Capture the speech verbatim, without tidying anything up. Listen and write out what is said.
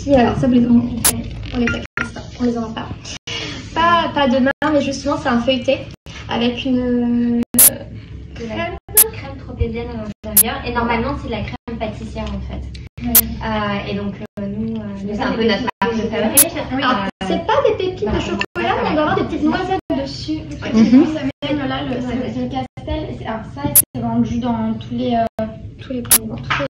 aussi, euh, ça vous les en on les on les en pas. Pas, pas de main, mais justement c'est un feuilleté avec une euh, crème. crème tropézienne à l'intérieur. Et normalement c'est de la crème pâtissière en fait. Ouais. Euh, et donc euh, nous, euh, c'est un peu notre marque de fabrique. Oui. Alors, euh, c'est pas des pépites voilà, de chocolat, mais on doit avoir des petites noisettes dessus. Mm-hmm. Ça mène là, le, c'est le castel. Alors ça, c'est vendu dans tous les, euh, tous les, dans tous